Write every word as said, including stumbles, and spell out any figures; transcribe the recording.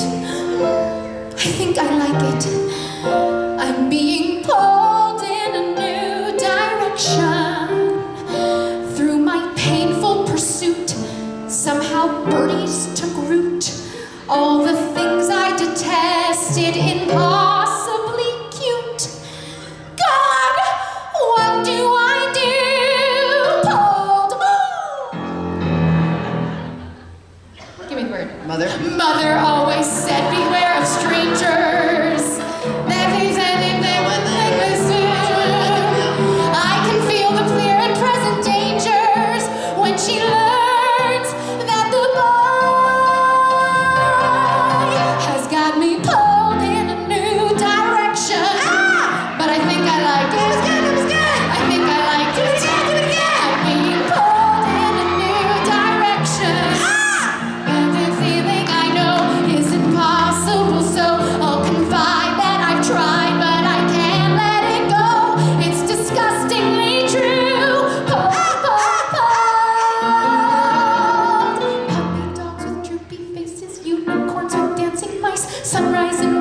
I think I like it. I'm being pulled in a new direction. Through my painful pursuit, somehow birdies took root. All the things I detested, impossibly cute. God, what do I do? Pulled. Give me the word. Mother? Mother always said, beware of strangers. I can feel the clear and present dangers when she learns that the boy has got me pulled in a new direction. Ah! But I think I like it. It was good, it was good. I think I like it. Do it again, do it again. I'm being pulled in a new direction. Ah! And the feeling I know is impossible, so I'll confide that I've tried, but I can't let it go. It's disgustingly true. Pulled, pulled, pulled. Puppy dogs with droopy faces, unicorns with dancing mice, sunrise and